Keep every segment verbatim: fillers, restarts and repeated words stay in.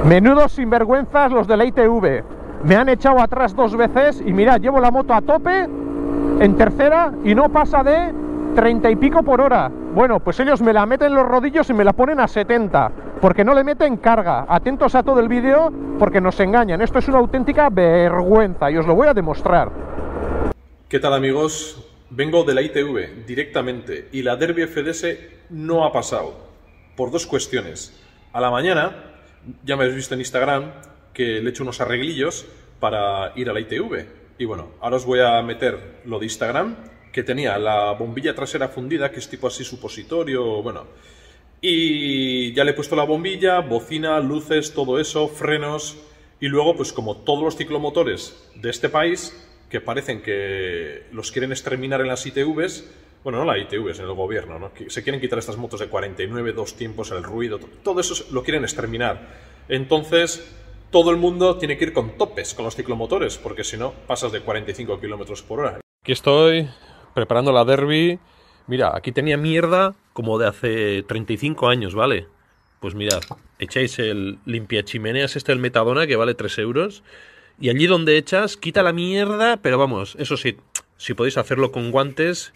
Menudos sinvergüenzas los de la I T V. Me han echado atrás dos veces y mirad, llevo la moto a tope en tercera y no pasa de treinta y pico por hora. Bueno, pues ellos me la meten en los rodillos y me la ponen a setenta, porque no le meten carga. Atentos a todo el vídeo porque nos engañan. Esto es una auténtica vergüenza y os lo voy a demostrar. ¿Qué tal, amigos? Vengo de la I T V directamente y la Derby F D S no ha pasado por dos cuestiones. A la mañana, ya me habéis visto en Instagram que le he hecho unos arreglillos para ir a la I T V. Y bueno, ahora os voy a meter lo de Instagram, que tenía la bombilla trasera fundida, que es tipo así supositorio, bueno. Y ya le he puesto la bombilla, bocina, luces, todo eso, frenos. Y luego, pues como todos los ciclomotores de este país, que parecen que los quieren exterminar en las I T Vs, bueno, no las I T Vs, en el gobierno, ¿no? Que se quieren quitar estas motos de cuarenta y nueve, dos tiempos, el ruido, todo eso lo quieren exterminar. Entonces, todo el mundo tiene que ir con topes con los ciclomotores, porque si no, pasas de cuarenta y cinco kilómetros por hora. Aquí estoy, preparando la Derby. Mira, aquí tenía mierda como de hace treinta y cinco años, ¿vale? Pues mirad, echáis el limpiachimeneas este, el Metadona, que vale tres euros, y allí donde echas, quita la mierda, pero vamos, eso sí, si podéis hacerlo con guantes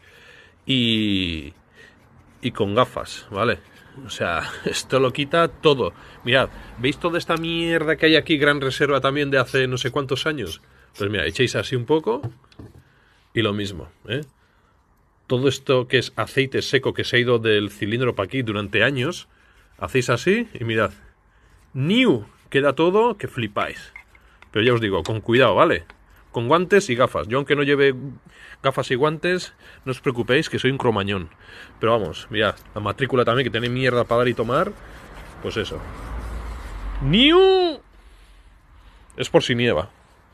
y, y con gafas, ¿vale? O sea, esto lo quita todo. Mirad, ¿veis toda esta mierda que hay aquí, gran reserva también de hace no sé cuántos años? Pues mira, echáis así un poco y lo mismo, ¿eh? Todo esto que es aceite seco que se ha ido del cilindro para aquí durante años, hacéis así y mirad, ¡niu! Queda todo que flipáis. Pero ya os digo, con cuidado, ¿vale? Con guantes y gafas. Yo, aunque no lleve gafas y guantes, no os preocupéis que soy un cromañón. Pero vamos, mirad, la matrícula también, que tiene mierda para dar y tomar. Pues eso. ¡Niu! Es por si nieva.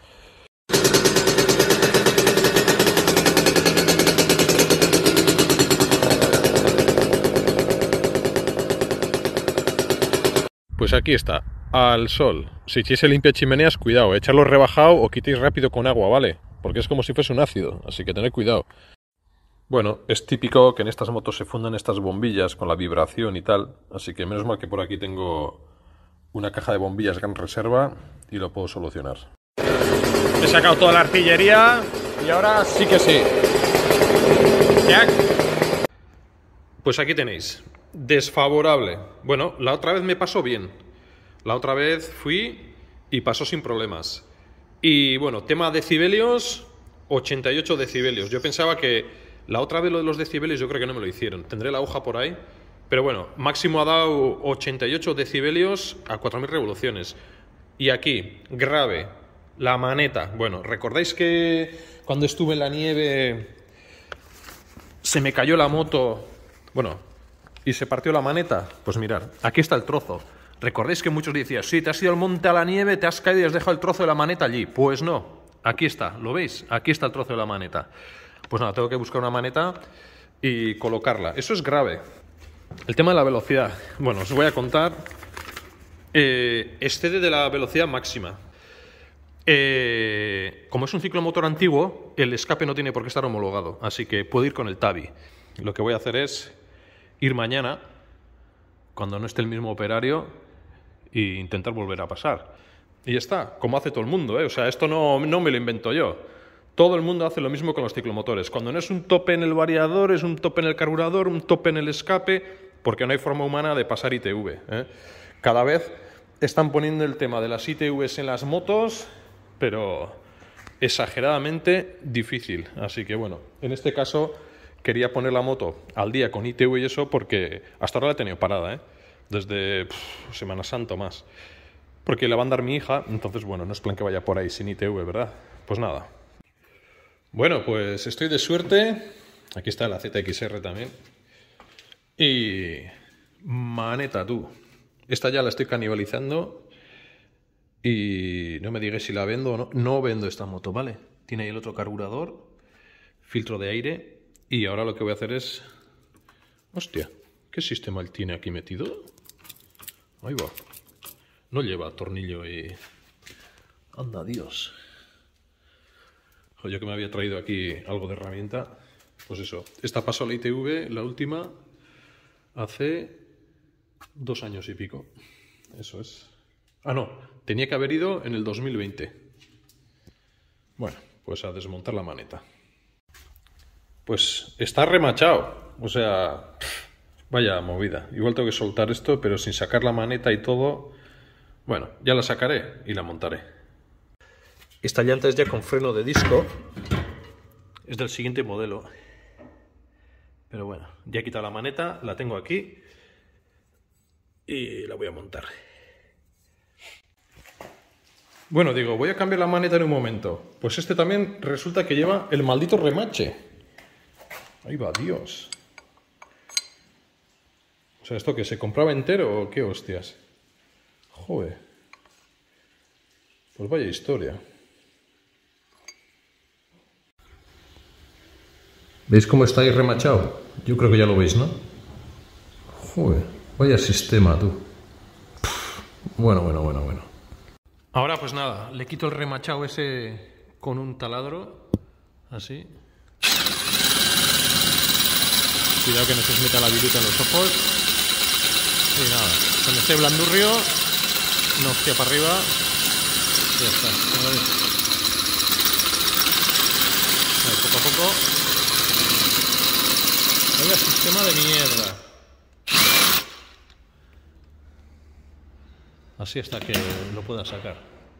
Pues aquí está, al sol. Si echáis el limpiachimeneas, cuidado, echarlo rebajado o quitéis rápido con agua, ¿vale? Porque es como si fuese un ácido, así que tened cuidado. Bueno, es típico que en estas motos se fundan estas bombillas con la vibración y tal, así que menos mal que por aquí tengo una caja de bombillas gran reserva y lo puedo solucionar. He sacado toda la artillería y ahora sí que sí. Jack. Pues aquí tenéis. Desfavorable. Bueno, la otra vez me pasó bien. La otra vez fui y pasó sin problemas. Y bueno, tema decibelios, ochenta y ocho decibelios. Yo pensaba que la otra vez lo de los decibelios yo creo que no me lo hicieron. Tendré la hoja por ahí. Pero bueno, máximo ha dado ochenta y ocho decibelios a cuatro mil revoluciones. Y aquí, grave, la maneta. Bueno, ¿recordáis que cuando estuve en la nieve se me cayó la moto? Bueno, y se partió la maneta. Pues mirad, aquí está el trozo. ¿Recordáis que muchos decían, sí, te has ido al monte a la nieve, te has caído y has dejado el trozo de la maneta allí? Pues no, aquí está, ¿lo veis? Aquí está el trozo de la maneta. Pues nada, tengo que buscar una maneta y colocarla. Eso es grave. El tema de la velocidad. Bueno, os voy a contar. Eh, excede de la velocidad máxima. Eh, como es un ciclomotor antiguo, el escape no tiene por qué estar homologado, así que puedo ir con el Tabi. Lo que voy a hacer es ir mañana, cuando no esté el mismo operario, e intentar volver a pasar. Y ya está, como hace todo el mundo, ¿eh? O sea, esto no, no me lo invento yo. Todo el mundo hace lo mismo con los ciclomotores. Cuando no es un tope en el variador, es un tope en el carburador, un tope en el escape, porque no hay forma humana de pasar I T V, ¿eh? Cada vez están poniendo el tema de las I T Vs en las motos, pero exageradamente difícil. Así que bueno, en este caso quería poner la moto al día con I T V y eso, porque hasta ahora la he tenido parada, ¿eh? Desde pff, Semana Santa o más. Porque la va a andar mi hija, entonces bueno, no es plan que vaya por ahí sin I T V, ¿verdad? Pues nada. Bueno, pues estoy de suerte. Aquí está la Z X R también. Y maneta, tú. Esta ya la estoy canibalizando. Y no me digáis si la vendo o no. No vendo esta moto, ¿vale? Tiene ahí el otro carburador, filtro de aire. Y ahora lo que voy a hacer es... Hostia, ¿qué sistema tiene aquí metido? Ahí va. No lleva tornillo y... Anda, Dios. Yo que me había traído aquí algo de herramienta. Pues eso. Esta pasó a la I T V, la última, hace dos años y pico. Eso es. Ah, no, tenía que haber ido en el dos mil veinte. Bueno, pues a desmontar la maneta. Pues está remachado, o sea, vaya movida. Igual tengo que soltar esto, pero sin sacar la maneta y todo. Bueno, ya la sacaré y la montaré. Esta llanta es ya con freno de disco. Es del siguiente modelo. Pero bueno, ya he quitado la maneta, la tengo aquí y la voy a montar. Bueno, digo, voy a cambiar la maneta en un momento. Pues este también resulta que lleva el maldito remache. Ahí va, Dios. O sea, ¿esto qué? ¿Se compraba entero o qué hostias? Joder. Pues vaya historia. ¿Veis cómo está ahí remachado? Yo creo que ya lo veis, ¿no? Joder, vaya sistema, tú. Bueno, bueno, bueno, bueno. Ahora pues nada, le quito el remachado ese con un taladro. Así. Cuidado que no se os meta la viruta en los ojos. Y nada, cuando esté blandurrio, no hostia para arriba. Ya está, ¿no veis? A ver, poco a poco. Vaya sistema de mierda. Así hasta que lo pueda sacar.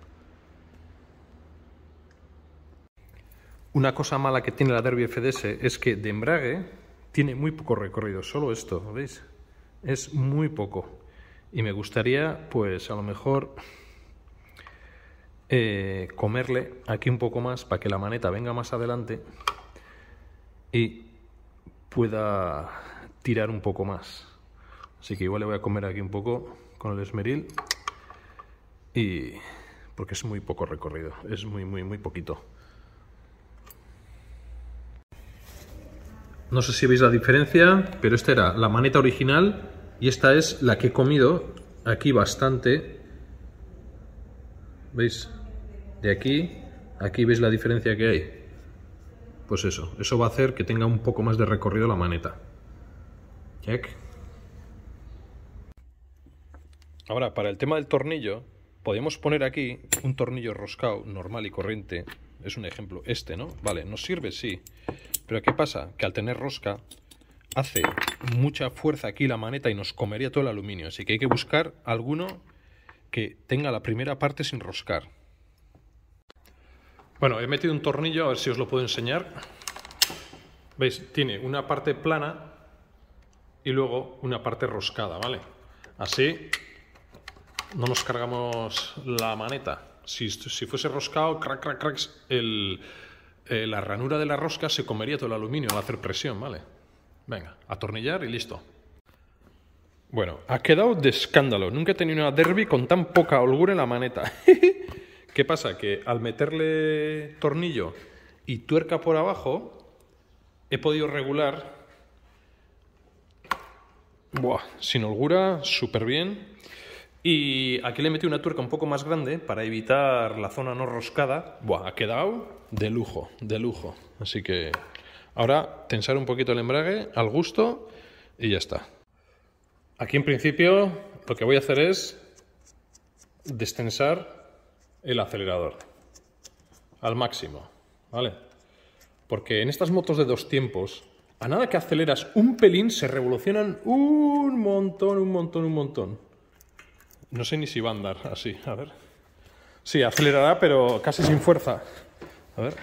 Una cosa mala que tiene la Derbi F D S es que de embrague tiene muy poco recorrido. Solo esto, ¿veis? Es muy poco. Y me gustaría, pues a lo mejor, eh, comerle aquí un poco más para que la maneta venga más adelante y pueda tirar un poco más. Así que igual le voy a comer aquí un poco con el esmeril. Y porque es muy poco recorrido, es muy, muy, muy poquito. No sé si veis la diferencia, pero esta era la maneta original y esta es la que he comido aquí bastante. ¿Veis? De aquí, aquí veis la diferencia que hay. Pues eso, eso va a hacer que tenga un poco más de recorrido la maneta. Check. Ahora, para el tema del tornillo, podemos poner aquí un tornillo roscado normal y corriente. Es un ejemplo este, ¿no? Vale, nos sirve, sí. Pero ¿qué pasa? Que al tener rosca hace mucha fuerza aquí la maneta y nos comería todo el aluminio. Así que hay que buscar alguno que tenga la primera parte sin roscar. Bueno, he metido un tornillo, a ver si os lo puedo enseñar. ¿Veis? Tiene una parte plana y luego una parte roscada, ¿vale? Así no nos cargamos la maneta. Si, si fuese roscado, crack, crack, crack, el, eh, la ranura de la rosca se comería todo el aluminio al hacer presión, ¿vale? Venga, atornillar y listo. Bueno, ha quedado de escándalo. Nunca he tenido una Derbi con tan poca holgura en la maneta. ¿Qué pasa? Que al meterle tornillo y tuerca por abajo, he podido regular. Buah, sin holgura, súper bien. Y aquí le metí una tuerca un poco más grande para evitar la zona no roscada. Buah, ha quedado de lujo, de lujo. Así que ahora tensar un poquito el embrague al gusto y ya está. Aquí en principio lo que voy a hacer es destensar el acelerador al máximo, ¿vale? Porque en estas motos de dos tiempos, a nada que aceleras un pelín, se revolucionan un montón, un montón, un montón. No sé ni si va a andar así, a ver. Sí, acelerará, pero casi sin fuerza. A ver.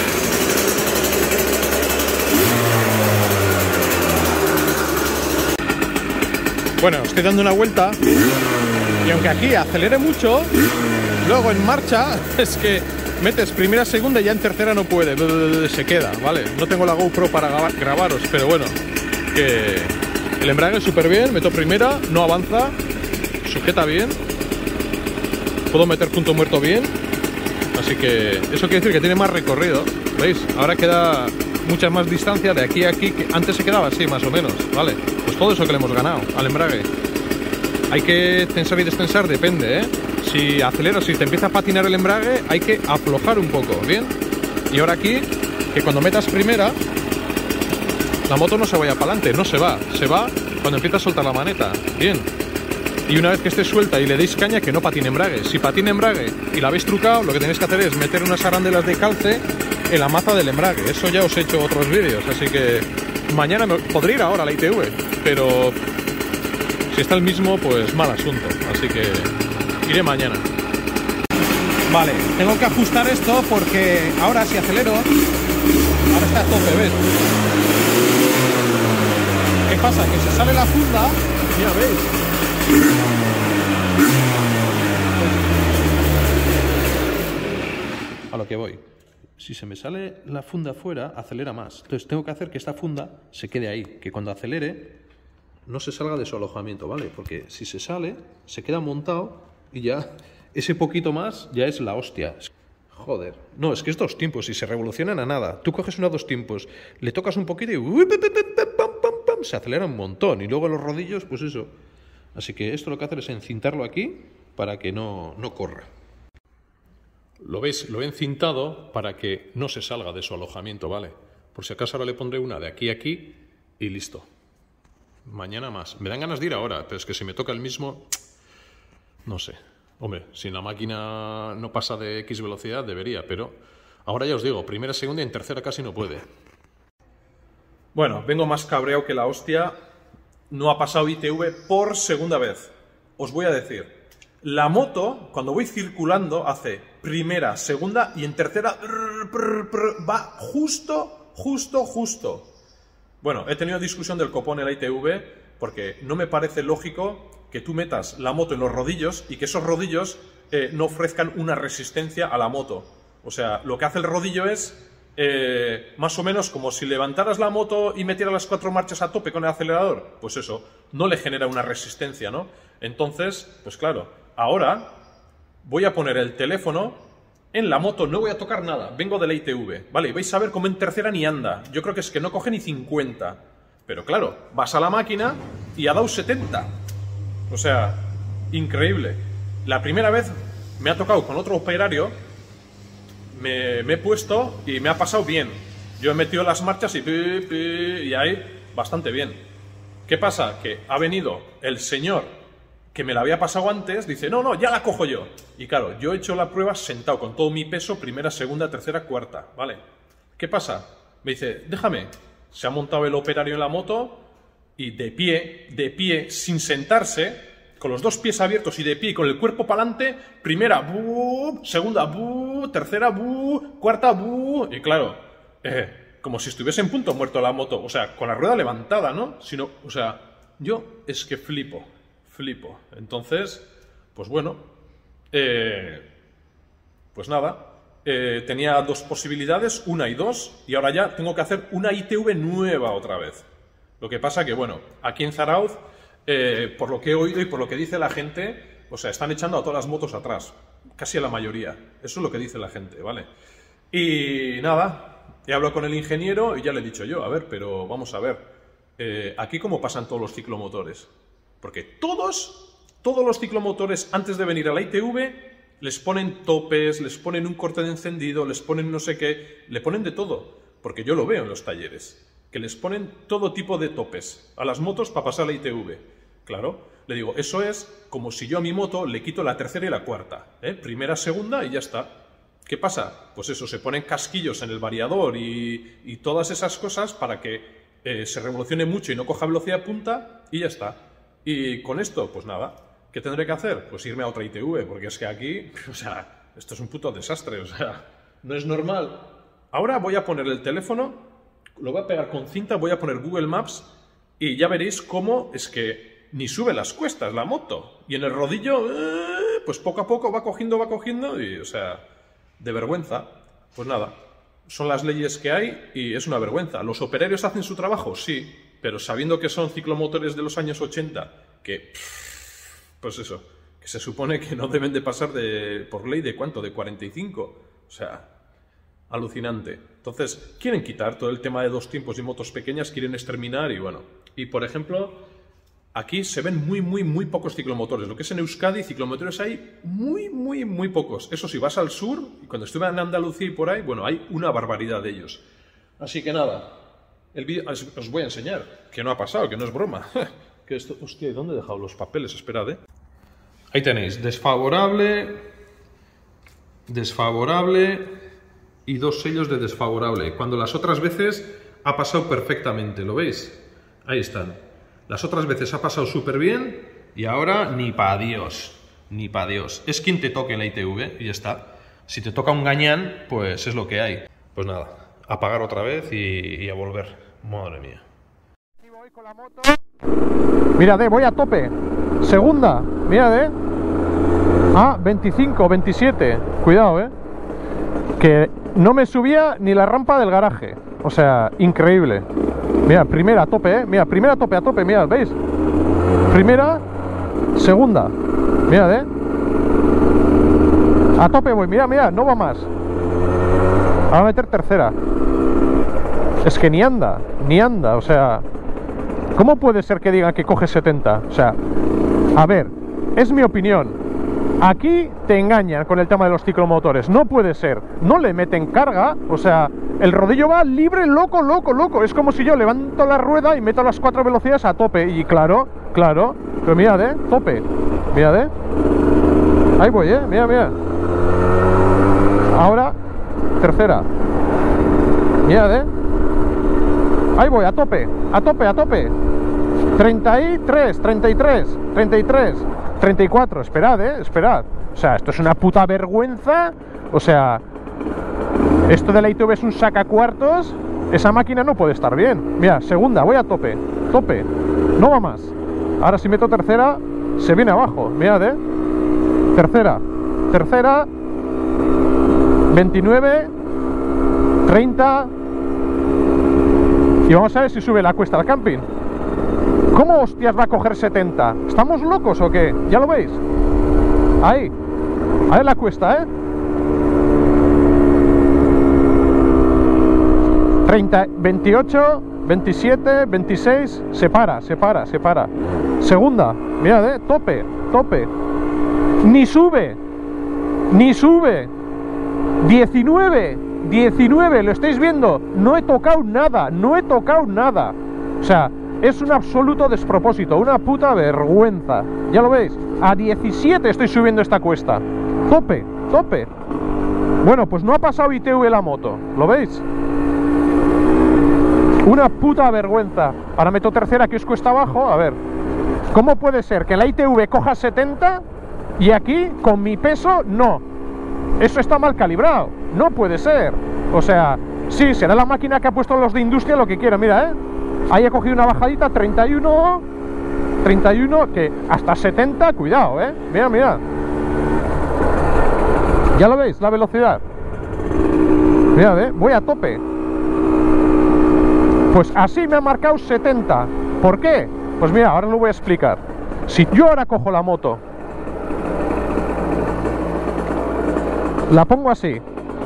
Bueno, estoy dando una vuelta y aunque aquí acelere mucho, luego en marcha es que metes primera, segunda y ya en tercera no puede, se queda, ¿vale? No tengo la GoPro para grabaros, pero bueno, que el embrague súper bien, meto primera, no avanza, sujeta bien, puedo meter punto muerto bien, así que eso quiere decir que tiene más recorrido, ¿veis? Ahora queda mucha más distancia de aquí a aquí, que antes se quedaba así más o menos, ¿vale? Pues todo eso que le hemos ganado al embrague. Hay que tensar y destensar, depende, ¿eh? Si aceleras, si te empieza a patinar el embrague, hay que aflojar un poco, ¿bien? Y ahora aquí, que cuando metas primera, la moto no se vaya para adelante, no se va, se va cuando empieza a soltar la maneta, bien. Y una vez que esté suelta y le deis caña, que no patine embrague. Si patine embrague y la habéis trucado, lo que tenéis que hacer es meter unas arandelas de calce en la maza del embrague. Eso ya os he hecho otros vídeos, así que mañana me... podría ir ahora a la I T V, pero si está el mismo, pues mal asunto. Así que iré mañana. Vale, tengo que ajustar esto porque ahora si acelero, ahora está a tope, ¿ves? ¿Qué pasa? Que se sale la funda, mira, ¿veis? A lo que voy. Si se me sale la funda fuera, acelera más. Entonces tengo que hacer que esta funda se quede ahí, que cuando acelere no se salga de su alojamiento, ¿vale? Porque si se sale, se queda montado y ya ese poquito más ya es la hostia. Joder. No, es que es dos tiempos y se revolucionan a nada. Tú coges una dos tiempos, le tocas un poquito y se acelera un montón. Y luego los rodillos, pues eso. Así que esto lo que hacer es encintarlo aquí para que no, no corra. Lo veis, lo he encintado para que no se salga de su alojamiento, ¿vale? Por si acaso ahora le pondré una de aquí a aquí y listo. Mañana más. Me dan ganas de ir ahora, pero es que si me toca el mismo, no sé. Hombre, si la máquina no pasa de X velocidad, debería, pero ahora ya os digo, primera, segunda y en tercera casi no puede. Bueno, vengo más cabreado que la hostia. No ha pasado I T V por segunda vez. Os voy a decir, la moto, cuando voy circulando, hace primera, segunda y en tercera prr, prr, prr, va justo, justo, justo. Bueno, he tenido discusión del copón en la I T V porque no me parece lógico que tú metas la moto en los rodillos y que esos rodillos eh, no ofrezcan una resistencia a la moto. O sea, lo que hace el rodillo es eh, más o menos como si levantaras la moto y metieras las cuatro marchas a tope con el acelerador. Pues eso, no le genera una resistencia, ¿no? Entonces, pues claro, ahora voy a poner el teléfono en la moto, no voy a tocar nada, vengo de la I T V, ¿vale? Y vais a ver cómo en tercera ni anda. Yo creo que es que no coge ni cincuenta. Pero claro, vas a la máquina y ha dado setenta. O sea, increíble. La primera vez me ha tocado con otro operario, me, me he puesto y me ha pasado bien. Yo he metido las marchas y, pi, pi, y ahí bastante bien. ¿Qué pasa? Que ha venido el señor que me la había pasado antes, dice, no, no, ya la cojo yo. Y claro, yo he hecho la prueba sentado con todo mi peso, primera, segunda, tercera, cuarta, ¿vale? ¿Qué pasa? Me dice, déjame. Se ha montado el operario en la moto y de pie, de pie, sin sentarse, con los dos pies abiertos y de pie, con el cuerpo para adelante, primera, bu, segunda, bu, tercera, bu, cuarta, bu, y claro, eh, como si estuviese en punto muerto la moto, o sea, con la rueda levantada, ¿no? Sino, o sea, yo es que flipo, flipo. Entonces, pues bueno, eh, pues nada. Eh, tenía dos posibilidades, una y dos, y ahora ya tengo que hacer una I T V nueva otra vez. Lo que pasa que, bueno, aquí en Zarauz, eh, por lo que he oído y por lo que dice la gente, o sea, están echando a todas las motos atrás, casi a la mayoría. Eso es lo que dice la gente, ¿vale? Y nada, he hablado con el ingeniero y ya le he dicho yo, a ver, pero vamos a ver, eh, aquí cómo pasan todos los ciclomotores. Porque todos, todos los ciclomotores antes de venir a la I T V les ponen topes, les ponen un corte de encendido, les ponen no sé qué, le ponen de todo, porque yo lo veo en los talleres, que les ponen todo tipo de topes a las motos para pasar la I T V. Claro, le digo, eso es como si yo a mi moto le quito la tercera y la cuarta, ¿eh? Primera, segunda y ya está. ¿Qué pasa? Pues eso, se ponen casquillos en el variador y, y todas esas cosas para que eh, se revolucione mucho y no coja velocidad punta y ya está. Y con esto, pues nada. ¿Qué tendré que hacer? Pues irme a otra I T V, porque es que aquí, o sea, esto es un puto desastre, o sea, no es normal. Ahora voy a poner el teléfono, lo voy a pegar con cinta, voy a poner Google Maps y ya veréis cómo es que ni sube las cuestas la moto. Y en el rodillo, eh, pues poco a poco va cogiendo, va cogiendo y, o sea, de vergüenza. Pues nada, son las leyes que hay y es una vergüenza. ¿Los operarios hacen su trabajo? Sí, pero sabiendo que son ciclomotores de los años ochenta, que... Pff, pues eso, que se supone que no deben de pasar de, por ley de ¿cuánto? De cuarenta y cinco. O sea, alucinante. Entonces, quieren quitar todo el tema de dos tiempos y motos pequeñas, quieren exterminar y bueno. Y por ejemplo, aquí se ven muy, muy, muy pocos ciclomotores. Lo que es en Euskadi, ciclomotores hay muy, muy, muy pocos. Eso sí, vas al sur, y cuando estuve en Andalucía y por ahí, bueno, hay una barbaridad de ellos. Así que nada, el vídeo os voy a enseñar, que no ha pasado, que no es broma. Que esto, hostia, ¿y dónde he dejado los papeles? Esperad, ¿eh? Ahí tenéis, desfavorable, desfavorable y dos sellos de desfavorable. Cuando las otras veces ha pasado perfectamente, ¿lo veis? Ahí están. Las otras veces ha pasado súper bien y ahora ni pa' Dios, ni pa' Dios. Es quien te toque la I T V y ya está. Si te toca un gañán, pues es lo que hay. Pues nada, a apagar otra vez y, y a volver. Madre mía. Voy con la moto. Mirad, eh, voy a tope. Segunda, mirad, eh. Ah, veinticinco, veintisiete. Cuidado, eh. Que no me subía ni la rampa del garaje. O sea, increíble. Mira, primera a tope, eh. Mira, primera a tope, a tope, mirad, ¿veis? Primera, segunda. Mirad, eh. A tope voy, mira, mira, no va más. Ahora a meter tercera. Es que ni anda, ni anda, o sea... ¿Cómo puede ser que digan que coge setenta? O sea, a ver, es mi opinión. Aquí te engañan con el tema de los ciclomotores. No puede ser. No le meten carga, o sea, el rodillo va libre, loco, loco, loco. Es como si yo levanto la rueda y meto las cuatro velocidades a tope. Y claro, claro, pero mirad, eh, tope. Mirad, eh. Ahí voy, eh, mira, mira. Ahora, tercera. Mirad, eh. Ahí voy, a tope, a tope, a tope. treinta y tres, treinta y tres, treinta y tres, treinta y cuatro. Esperad, eh, esperad. O sea, esto es una puta vergüenza. O sea, esto de la I T V es un sacacuartos. Esa máquina no puede estar bien. Mira, segunda, voy a tope, tope. No va más. Ahora si meto tercera, se viene abajo. Mirad, eh. Tercera, tercera. veintinueve, treinta. Y vamos a ver si sube la cuesta al camping. ¿Cómo hostias va a coger setenta? ¿Estamos locos o qué? ¿Ya lo veis? Ahí. Ahí la cuesta, ¿eh? treinta, veintiocho, veintisiete, veintiséis. Se para, se para, se para. Segunda. Mirad, ¿eh? Tope, tope. Ni sube. Ni sube. diecinueve. diecinueve, ¿lo estáis viendo? No he tocado nada, no he tocado nada. O sea, es un absoluto despropósito, una puta vergüenza. ¿Ya lo veis? A diecisiete estoy subiendo esta cuesta. Tope, tope. Bueno, pues no ha pasado I T V la moto, ¿lo veis? Una puta vergüenza. Ahora meto tercera, que es cuesta abajo. A ver, ¿cómo puede ser que la I T V coja setenta y aquí, con mi peso, no? Eso está mal calibrado. No puede ser. O sea, sí, será la máquina que ha puesto los de industria lo que quiera. Mira, ¿eh? Ahí he cogido una bajadita, treinta y uno, treinta y uno, que hasta setenta, cuidado, ¿eh? Mira, mira. ¿Ya lo veis? La velocidad. Mirad, ¿eh? Voy a tope. Pues así me ha marcado setenta. ¿Por qué? Pues mira, ahora lo voy a explicar. Si yo ahora cojo la moto, la pongo así,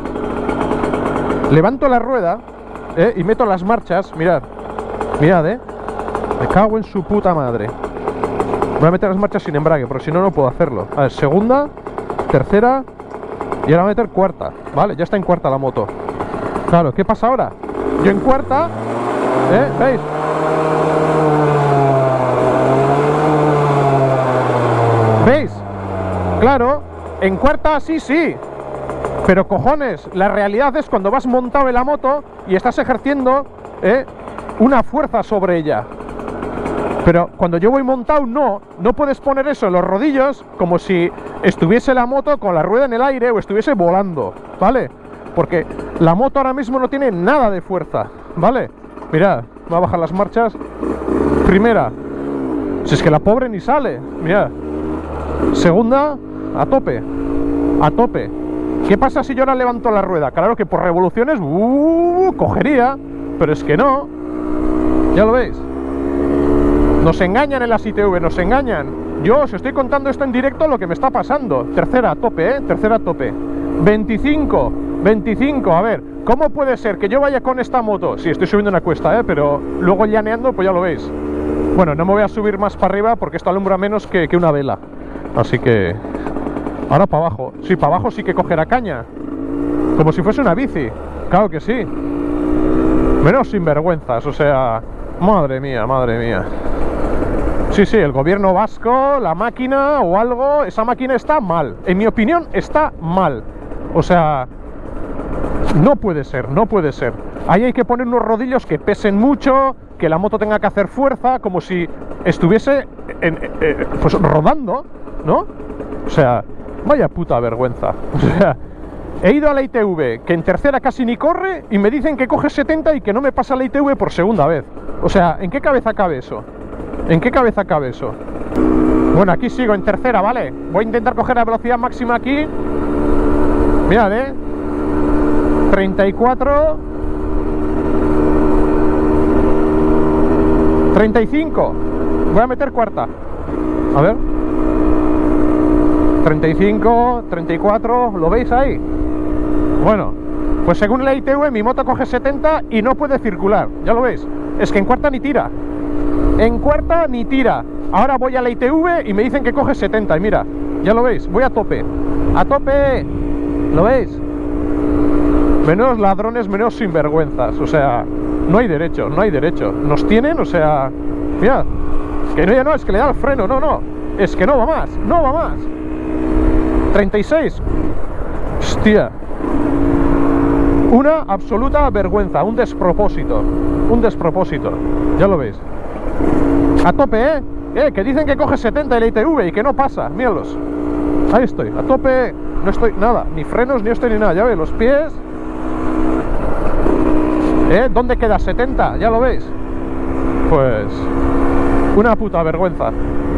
levanto la rueda, ¿eh? Y meto las marchas, mirad, mirad, eh, me cago en su puta madre. Voy a meter las marchas sin embrague, porque si no, no puedo hacerlo. A ver, segunda, tercera, y ahora voy a meter cuarta, ¿vale? Ya está en cuarta la moto. Claro, ¿qué pasa ahora? Yo en cuarta, ¿eh? ¿Veis? ¿Veis? Claro, en cuarta sí, sí. Pero cojones, la realidad es cuando vas montado en la moto y estás ejerciendo, ¿eh? una fuerza sobre ella. Pero cuando yo voy montado, no, no puedes poner eso en los rodillos como si estuviese la moto con la rueda en el aire o estuviese volando, ¿vale? Porque la moto ahora mismo no tiene nada de fuerza, ¿vale? Mirad, voy a bajar las marchas. Primera, si es que la pobre ni sale, mirad. Segunda, a tope, a tope. ¿Qué pasa si yo ahora levanto la rueda? Claro que por revoluciones, uh, cogería, pero es que no. ¿Ya lo veis? Nos engañan en las I T V, nos engañan. Yo os estoy contando esto en directo, lo que me está pasando. Tercera a tope, ¿eh? Tercera a tope. veinticinco, veinticinco, a ver, ¿cómo puede ser que yo vaya con esta moto? Sí, estoy subiendo una cuesta, ¿eh? Pero luego llaneando, pues ya lo veis. Bueno, no me voy a subir más para arriba porque esto alumbra menos que, que una vela. Así que... ahora para abajo. Sí, para abajo sí que cogerá caña. Como si fuese una bici. Claro que sí. Menos sinvergüenzas, o sea... madre mía, madre mía. Sí, sí, el gobierno vasco, la máquina o algo, esa máquina está mal. En mi opinión, está mal. O sea, no puede ser, no puede ser. Ahí hay que poner unos rodillos que pesen mucho, que la moto tenga que hacer fuerza, como si estuviese en, eh, pues rodando, ¿no? O sea, vaya puta vergüenza. O sea, he ido a la I T V, que en tercera casi ni corre, y me dicen que coge setenta y que no me pasa la I T V por segunda vez. O sea, ¿en qué cabeza cabe eso? ¿En qué cabeza cabe eso? Bueno, aquí sigo en tercera, ¿vale? Voy a intentar coger la velocidad máxima aquí. Mirad, ¿eh? treinta y cuatro. treinta y cinco. Voy a meter cuarta. A ver. treinta y cinco, treinta y cuatro. ¿Lo veis ahí? Bueno, pues según la I T V mi moto coge setenta y no puede circular. ¿Ya lo veis? Es que en cuarta ni tira. En cuarta ni tira. Ahora voy a la I T V y me dicen que coge setenta. Y mira, ya lo veis, voy a tope. ¡A tope! ¿Lo veis? Menos ladrones, menos sinvergüenzas. O sea, no hay derecho, no hay derecho. Nos tienen, o sea... Mirad, que no, ya no, es que le da el freno, no, no. Es que no va más, no va más. treinta y seis. Hostia. Una absoluta vergüenza, un despropósito. Un despropósito. Ya lo veis. A tope, ¿eh? ¿Eh? Que dicen que coge setenta el I T V y que no pasa. Míralos. Ahí estoy, a tope. No estoy nada, ni frenos, ni estoy ni nada. Ya veis, los pies. ¿Eh? ¿Dónde queda setenta? ¿Ya lo veis? Pues... una puta vergüenza.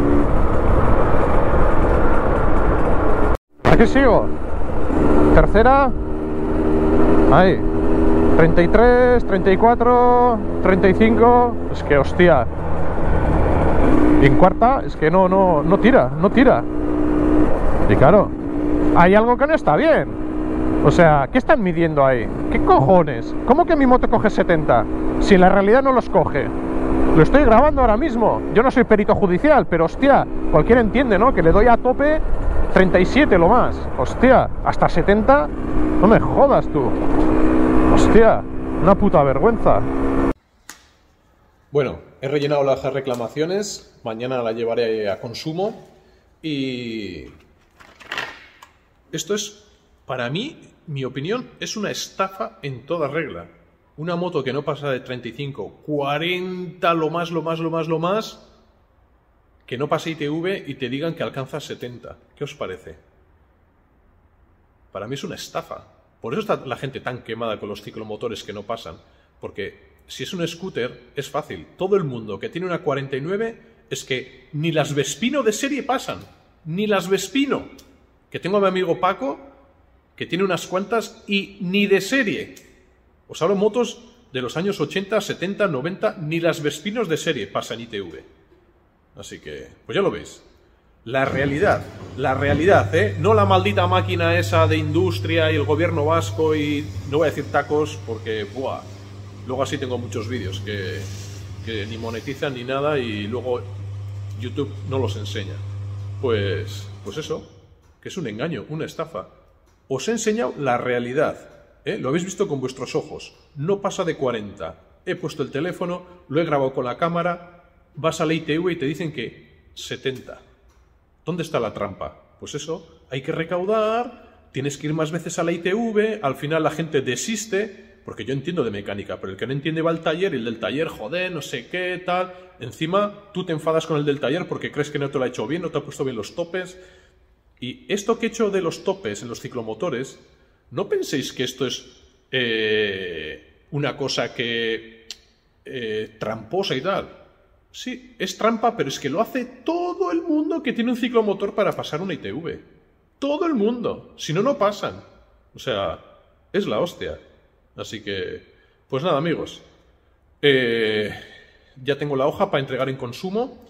Aquí sigo. Tercera. Ahí. treinta y tres, treinta y cuatro, treinta y cinco. Es que hostia. Y en cuarta es que no, no, no tira, no tira. Y claro, hay algo que no está bien. O sea, ¿qué están midiendo ahí? ¿Qué cojones? ¿Cómo que mi moto coge setenta? Si en la realidad no los coge. Lo estoy grabando ahora mismo. Yo no soy perito judicial, pero hostia, cualquiera entiende, ¿no? Que le doy a tope treinta y siete lo más. Hostia, hasta setenta. No me jodas tú. Hostia, una puta vergüenza. Bueno, he rellenado las reclamaciones. Mañana la llevaré a consumo. Y... esto es, para mí, mi opinión, es una estafa en toda regla. Una moto que no pasa de treinta y cinco, cuarenta, lo más, lo más, lo más, lo más, que no pase I T V y te digan que alcanza setenta. ¿Qué os parece? Para mí es una estafa. Por eso está la gente tan quemada con los ciclomotores que no pasan. Porque si es un scooter, es fácil. Todo el mundo que tiene una cuarenta y nueve es que ni las Vespino de serie pasan. Ni las Vespino. Que tengo a mi amigo Paco, que tiene unas cuantas y ni de serie. Os hablo de motos de los años ochenta, setenta, noventa, ni las Vespinos de serie pasan I T V. Así que, pues ya lo veis. La realidad, la realidad, ¿eh? No la maldita máquina esa de industria y el gobierno vasco y... no voy a decir tacos porque, buah, luego así tengo muchos vídeos que, que ni monetizan ni nada y luego YouTube no los enseña. Pues, pues eso, que es un engaño, una estafa. Os he enseñado la realidad. ¿Eh? Lo habéis visto con vuestros ojos. No pasa de cuarenta. He puesto el teléfono, lo he grabado con la cámara, vas a la I T V y te dicen que setenta. ¿Dónde está la trampa? Pues eso, hay que recaudar, tienes que ir más veces a la I T V, al final la gente desiste, porque yo entiendo de mecánica, pero el que no entiende va al taller y el del taller, joder, no sé qué, tal. Encima tú te enfadas con el del taller porque crees que no te lo ha hecho bien, no te ha puesto bien los topes. Y esto que he hecho de los topes en los ciclomotores, no penséis que esto es eh, una cosa que eh, tramposa y tal. Sí, es trampa, pero es que lo hace todo el mundo que tiene un ciclomotor para pasar una I T V. Todo el mundo. Si no, no pasan. O sea, es la hostia. Así que, pues nada, amigos. Eh, ya tengo la hoja para entregar en consumo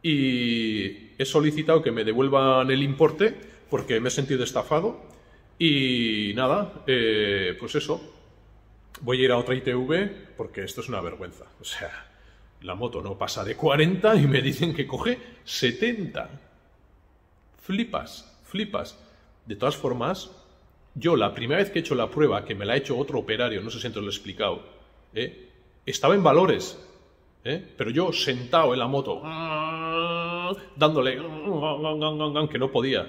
y he solicitado que me devuelvan el importe porque me he sentido estafado. Y nada, eh, pues eso, voy a ir a otra I T V porque esto es una vergüenza. O sea, la moto no pasa de cuarenta y me dicen que coge setenta. Flipas, flipas. De todas formas, yo la primera vez que he hecho la prueba, que me la ha hecho otro operario, no sé si antes lo he explicado, ¿eh? Estaba en valores. ¿eh? Pero yo sentado en la moto, dándole, que no podía.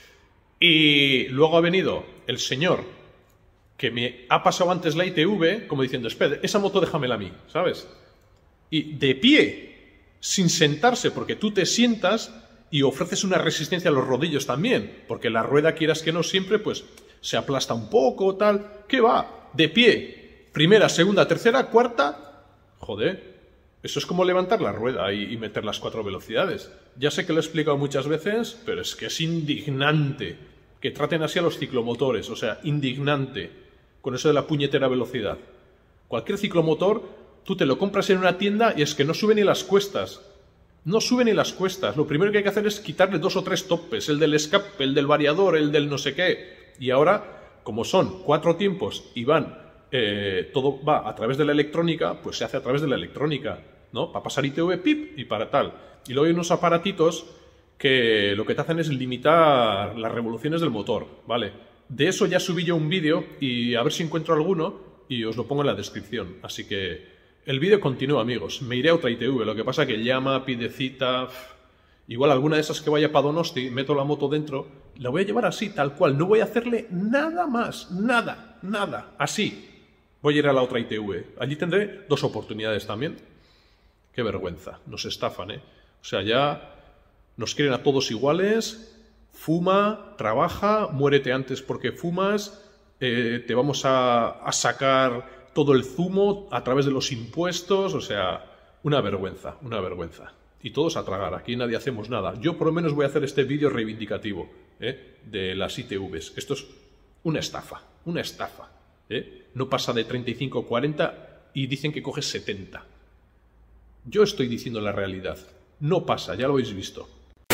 Y luego ha venido el señor que me ha pasado antes la I T V, como diciendo, espera, esa moto déjamela a mí, ¿sabes? Y de pie, sin sentarse, porque tú te sientas y ofreces una resistencia a los rodillos también, porque la rueda, quieras que no, siempre pues se aplasta un poco, tal. ¿Qué va? De pie, primera, segunda, tercera, cuarta. Joder, eso es como levantar la rueda y, y meter las cuatro velocidades. Ya sé que lo he explicado muchas veces, pero es que es indignante que traten así a los ciclomotores, o sea, indignante, con eso de la puñetera velocidad. Cualquier ciclomotor, tú te lo compras en una tienda y es que no sube ni las cuestas. No sube ni las cuestas. Lo primero que hay que hacer es quitarle dos o tres topes, el del escape, el del variador, el del no sé qué. Y ahora, como son cuatro tiempos y van, eh, todo va a través de la electrónica, pues se hace a través de la electrónica, ¿no? Para pasar I T V, pip, y para tal. Y luego hay unos aparatitos que lo que te hacen es limitar las revoluciones del motor, ¿vale? De eso ya subí yo un vídeo y a ver si encuentro alguno y os lo pongo en la descripción. Así que el vídeo continúa, amigos. Me iré a otra I T V, lo que pasa que llama, pide cita. Igual alguna de esas que vaya para Donosti, meto la moto dentro, la voy a llevar así, tal cual. No voy a hacerle nada más, nada, nada, así. Voy a ir a la otra I T V. Allí tendré dos oportunidades también. Qué vergüenza, nos estafan, ¿eh? O sea, ya nos quieren a todos iguales. Fuma, trabaja, muérete antes porque fumas, eh, te vamos a, a sacar todo el zumo a través de los impuestos, o sea, una vergüenza, una vergüenza. Y todos a tragar, aquí nadie hacemos nada. Yo por lo menos voy a hacer este vídeo reivindicativo, ¿eh? De las I T Vs. Esto es una estafa, una estafa, ¿eh? No pasa de treinta y cinco a cuarenta y dicen que coges setenta. Yo estoy diciendo la realidad, no pasa, ya lo habéis visto.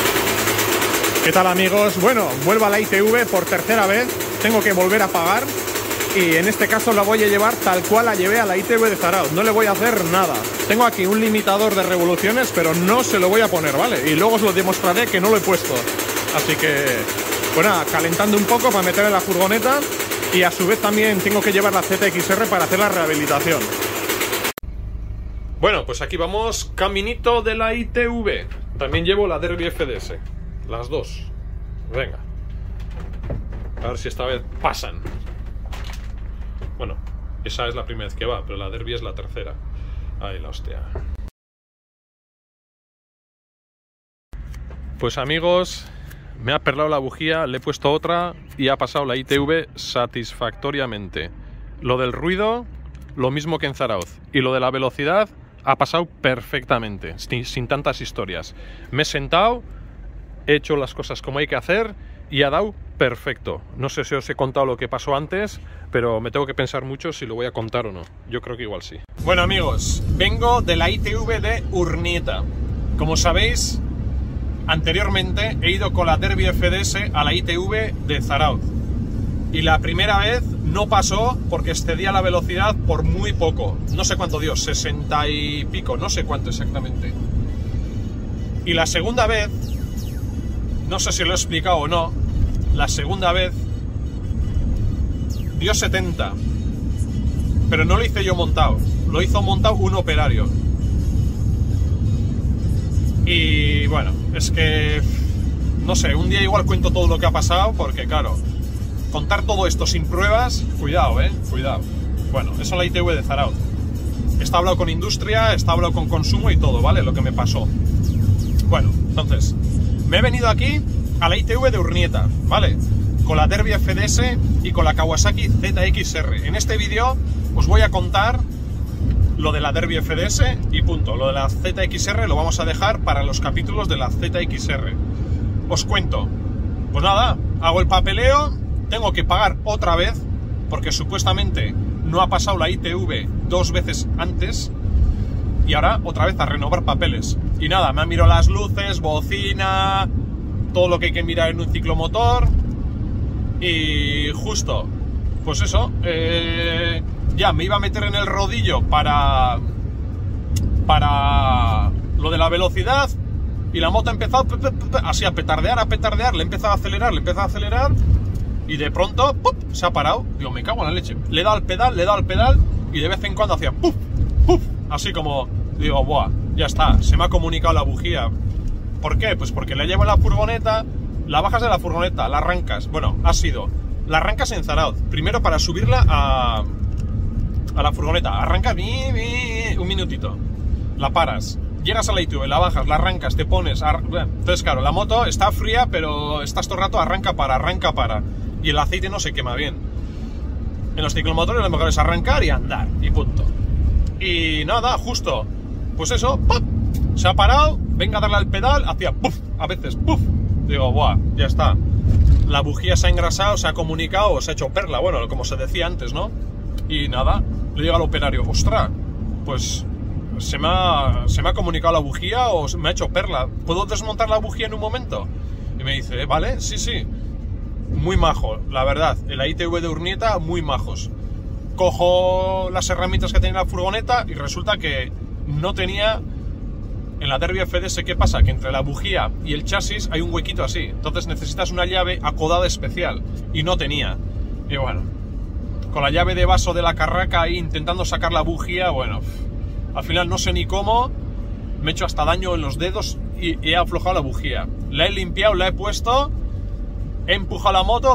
¿Qué tal, amigos? Bueno, vuelvo a la I T V por tercera vez, tengo que volver a pagar y en este caso la voy a llevar tal cual la llevé a la I T V de Zarauz, no le voy a hacer nada. Tengo aquí un limitador de revoluciones, pero no se lo voy a poner, ¿vale? Y luego os lo demostraré que no lo he puesto. Así que, bueno, calentando un poco para meter en la furgoneta y a su vez también tengo que llevar la Z X R para hacer la rehabilitación. Bueno, pues aquí vamos, caminito de la I T V. También llevo la Derby F D S. Las dos. Venga. A ver si esta vez pasan. Bueno, esa es la primera vez que va, pero la Derby es la tercera. Ay, la hostia. Pues amigos, me ha perlado la bujía, le he puesto otra y ha pasado la I T V satisfactoriamente. Lo del ruido, lo mismo que en Zarauz. Y lo de la velocidad ha pasado perfectamente, sin, sin tantas historias. Me he sentado, he hecho las cosas como hay que hacer y ha dado perfecto. No sé si os he contado lo que pasó antes, pero me tengo que pensar mucho si lo voy a contar o no. Yo creo que igual sí. Bueno, amigos, vengo de la I T V de Urnieta. Como sabéis, anteriormente he ido con la Derby F D S a la I T V de Zarauz. Y la primera vez no pasó porque excedía la velocidad por muy poco. No sé cuánto dio, sesenta y pico, no sé cuánto exactamente. Y la segunda vez, no sé si lo he explicado o no, la segunda vez dio setenta. Pero no lo hice yo montado, lo hizo montado un operario. Y bueno, es que, no sé, un día igual cuento todo lo que ha pasado porque claro, contar todo esto sin pruebas, cuidado, eh, cuidado. Bueno, eso es la I T V de Zarauz. Está hablado con industria, está hablado con consumo y todo, ¿vale? Lo que me pasó. Bueno, entonces, me he venido aquí a la I T V de Urnieta, ¿vale? Con la Derby F D S y con la Kawasaki Z X R. En este vídeo os voy a contar lo de la Derby F D S y punto. Lo de la Z X R lo vamos a dejar para los capítulos de la Z X R. Os cuento. Pues nada, hago el papeleo, tengo que pagar otra vez, porque supuestamente no ha pasado la I T V dos veces antes, y ahora otra vez a renovar papeles. Y nada, me han mirado las luces, bocina, todo lo que hay que mirar en un ciclomotor, y justo, pues eso, eh, ya me iba a meter en el rodillo para, para lo de la velocidad, y la moto ha empezado así a petardear, a petardear, le he empezado a acelerar, le he empezado a acelerar, y de pronto, ¡pup!, se ha parado. Digo, me cago en la leche. Le he dado al pedal, le he dado al pedal, y de vez en cuando hacía ¡puf! ¡Puf! Así como Digo, buah, ya está, se me ha comunicado la bujía. ¿Por qué? Pues porque la llevo en la furgoneta, la bajas de la furgoneta, la arrancas. Bueno, ha sido, la arrancas en Zarauz. Primero para subirla a, a la furgoneta. Arrancas, un minutito. La paras. Llegas a la I T V, la bajas, la arrancas, te pones... Ar... Entonces, claro, la moto está fría, pero estás todo el rato arranca para, arranca para. Y el aceite no se quema bien. En los ciclomotores lo mejor es arrancar y andar, y punto. Y nada, justo, pues eso, ¡pop! Se ha parado, venga a darle al pedal, hacía puff, a veces puff. Digo, buah, ya está. La bujía se ha engrasado, se ha comunicado, se ha hecho perla, bueno, como se decía antes, ¿no? Y nada, le digo al operario, ostras, pues se me ha, se me ha comunicado la bujía o me ha hecho perla. ¿Puedo desmontar la bujía en un momento? Y me dice, vale, sí, sí. Muy majo, la verdad. El I T V de Urnieta, muy majos. Cojo las herramientas que tenía la furgoneta y resulta que no tenía... En la Derbi F D S, ¿qué pasa? Que entre la bujía y el chasis hay un huequito así. Entonces necesitas una llave acodada especial. Y no tenía. Y bueno, con la llave de vaso de la carraca ahí intentando sacar la bujía, bueno... Al final no sé ni cómo, me he hecho hasta daño en los dedos y he aflojado la bujía. La he limpiado, la he puesto, he empujado la moto,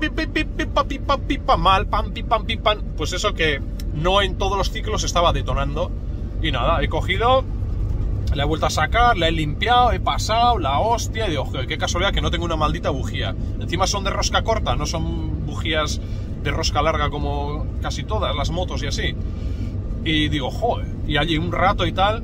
mal, pam, pim, pam, pim, pam. Pues eso que no en todos los ciclos estaba detonando. Y nada, he cogido, la he vuelto a sacar, la he limpiado, he pasado, la hostia, y digo, joder, qué casualidad que no tengo una maldita bujía. Encima son de rosca corta, no son bujías de rosca larga como casi todas las motos y así. Y digo, joder, y allí un rato y tal,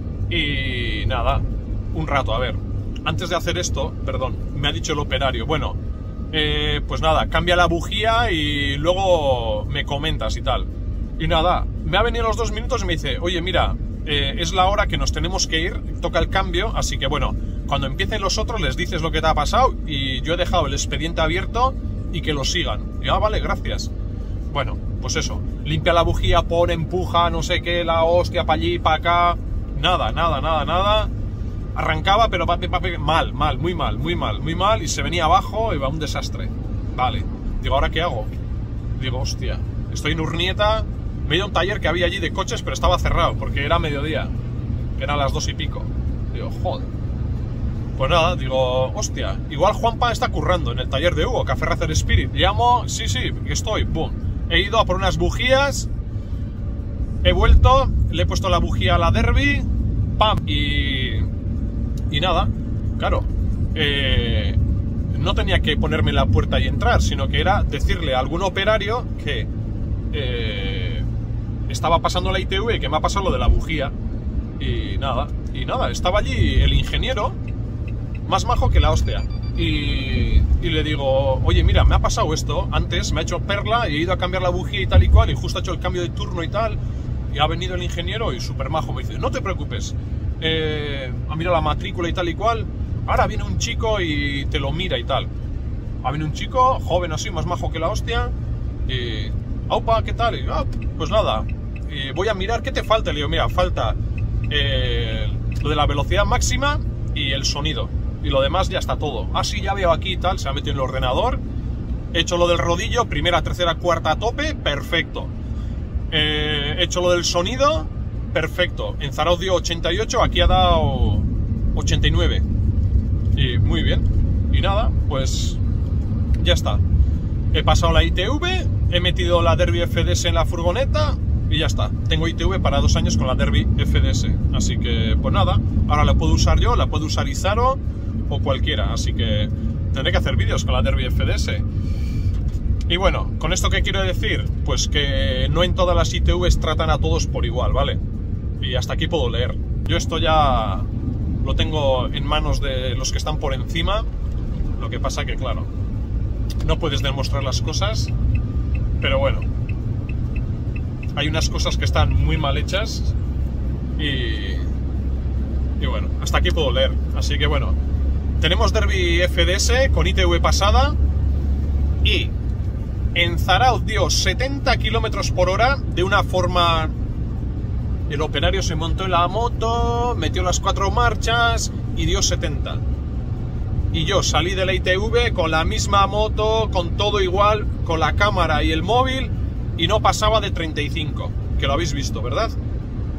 y nada, un rato, a ver, antes de hacer esto, perdón, me ha dicho el operario, bueno, eh, pues nada, cambia la bujía y luego me comentas y tal. Y nada, me ha venido los dos minutos y me dice, oye, mira, eh, es la hora que nos tenemos que ir, toca el cambio, así que bueno, cuando empiecen los otros les dices lo que te ha pasado y yo he dejado el expediente abierto y que lo sigan. Y ah, vale, gracias. Bueno, pues eso, limpia la bujía, pone, empuja, no sé qué, la hostia, para allí, para acá, nada, nada, nada, nada, arrancaba, pero papi, papi, mal, mal, muy mal, muy mal, muy mal, y se venía abajo y va un desastre. Vale, digo, ¿ahora qué hago? Digo, hostia, estoy en Urnieta, me he ido a un taller que había allí de coches, pero estaba cerrado, porque era mediodía, que eran las dos y pico. Digo, joder. Pues nada, digo, hostia, igual Juanpa está currando en el taller de Hugo, Café Racer Spirit. Llamo, sí, sí, que estoy, boom. He ido a por unas bujías, he vuelto, le he puesto la bujía a la Derbi, pam, y, y nada, claro, eh, no tenía que ponerme en la puerta y entrar, sino que era decirle a algún operario que eh, estaba pasando la I T V y que me ha pasado lo de la bujía, y nada, y nada, estaba allí el ingeniero, más majo que la hostia. Y, y le digo, oye, mira, me ha pasado esto, antes me ha hecho perla y he ido a cambiar la bujía y tal y cual, y justo ha hecho el cambio de turno y tal, y ha venido el ingeniero y súper majo, me dice, no te preocupes, eh, ha mirado la matrícula y tal y cual, ahora viene un chico y te lo mira y tal. Ha venido un chico, joven así, más majo que la hostia, y, aupa, ¿qué tal? Y, ah, pues nada, y voy a mirar, ¿qué te falta? Le digo, mira, falta eh, lo de la velocidad máxima y el sonido. Y lo demás ya está todo. Ah, sí, ya veo aquí y tal, se ha metido en el ordenador. He hecho lo del rodillo, primera, tercera, cuarta a tope, perfecto. Eh, he hecho lo del sonido, perfecto. En Zarauz dio ochenta y ocho, aquí ha dado ochenta y nueve. Y muy bien. Y nada, pues ya está. He pasado la I T V, he metido la Derbi F D S en la furgoneta y ya está. Tengo I T V para dos años con la Derbi F D S. Así que, pues nada, ahora la puedo usar yo, la puedo usar Izaro o cualquiera, así que tendré que hacer vídeos con la Derbi F D S. Y bueno, ¿con esto qué quiero decir? Pues que no en todas las I T Vs tratan a todos por igual, ¿vale? Y hasta aquí puedo leer. Yo esto ya lo tengo en manos de los que están por encima. Lo que pasa que, claro, no puedes demostrar las cosas, pero bueno, hay unas cosas que están muy mal hechas y, y bueno, hasta aquí puedo leer. Así que bueno, tenemos Derbi F D S con I T V pasada y en Zarauz dio setenta kilómetros por hora de una forma... El operario se montó en la moto, metió las cuatro marchas y dio setenta. Y yo salí de la I T V con la misma moto, con todo igual, con la cámara y el móvil, y no pasaba de treinta y cinco, que lo habéis visto, ¿verdad?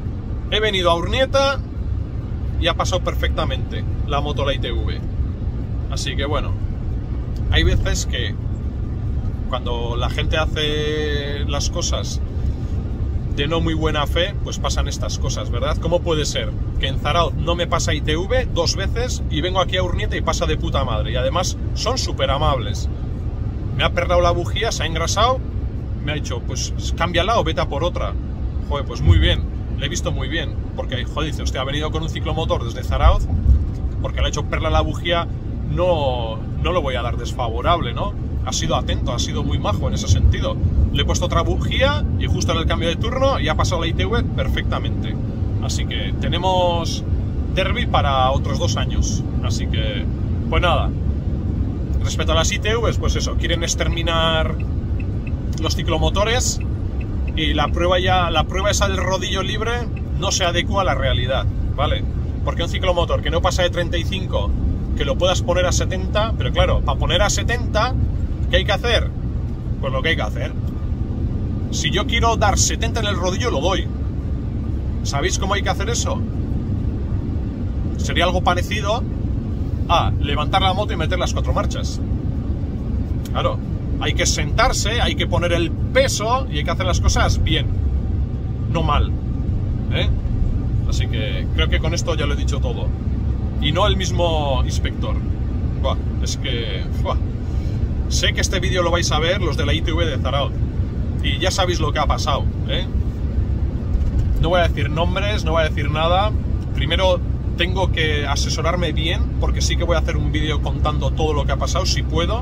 he venido a Urnieta y ha pasado perfectamente la moto, la I T V. Así que bueno, hay veces que cuando la gente hace las cosas de no muy buena fe, pues pasan estas cosas, ¿verdad? ¿Cómo puede ser que en Zarautz no me pasa I T V dos veces y vengo aquí a Urnieta y pasa de puta madre? Y además son súper amables. Me ha perrado la bujía, se ha engrasado, me ha dicho, pues cámbiala o vete a por otra. Joder, pues muy bien, le he visto muy bien, porque, joder, dice, usted ha venido con un ciclomotor desde Zarautz, porque le ha hecho perla la bujía, no, no lo voy a dar desfavorable, ¿no? Ha sido atento, ha sido muy majo en ese sentido. Le he puesto otra bujía y justo en el cambio de turno y ha pasado la I T V perfectamente. Así que tenemos derby para otros dos años. Así que, pues nada. Respecto a las I T Vs, pues eso, quieren exterminar los ciclomotores y la prueba ya, la prueba esa del rodillo libre no se adecua a la realidad, ¿vale? Porque un ciclomotor que no pasa de treinta y cinco, que lo puedas poner a setenta, pero claro, para poner a setenta, ¿qué hay que hacer? Pues lo que hay que hacer. Si yo quiero dar setenta en el rodillo, lo doy. ¿Sabéis cómo hay que hacer eso? Sería algo parecido a levantar la moto y meter las cuatro marchas. Claro, hay que sentarse, hay que poner el peso y hay que hacer las cosas bien, no mal, ¿eh? Así que creo que con esto ya lo he dicho todo. Y no el mismo inspector. Buah, es que... Buah. Sé que este vídeo lo vais a ver los de la I T V de Zarautz. Y ya sabéis lo que ha pasado, ¿eh? No voy a decir nombres, no voy a decir nada. Primero tengo que asesorarme bien, porque sí que voy a hacer un vídeo contando todo lo que ha pasado, si puedo.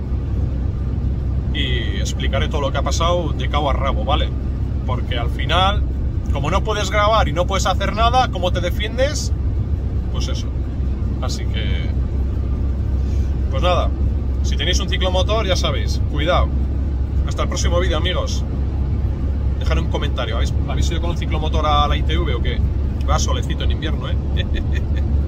Y explicaré todo lo que ha pasado de cabo a rabo, ¿vale? Porque al final, como no puedes grabar y no puedes hacer nada, ¿cómo te defiendes? Pues eso. Así que... Pues nada, si tenéis un ciclomotor, ya sabéis, cuidado. Hasta el próximo vídeo, amigos. Dejad un comentario. ¿Habéis, ¿Habéis ido con un ciclomotor a la I T V o qué? Va solecito en invierno, ¿eh?